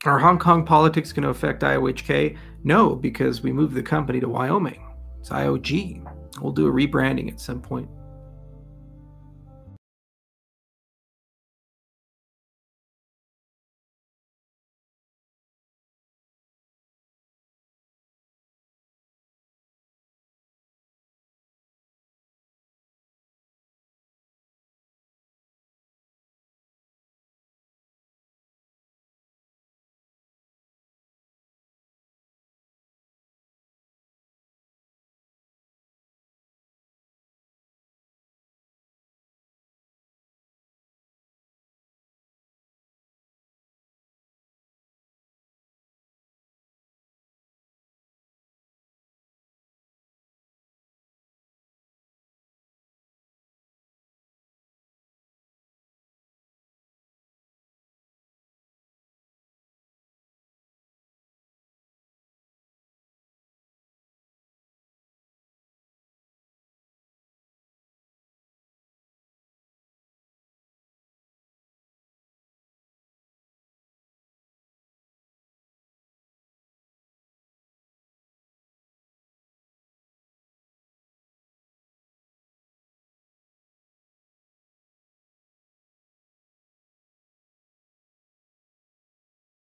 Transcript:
Are Hong Kong politics going to affect IOHK? No, because we moved the company to Wyoming. It's IOG. We'll do a rebranding at some point.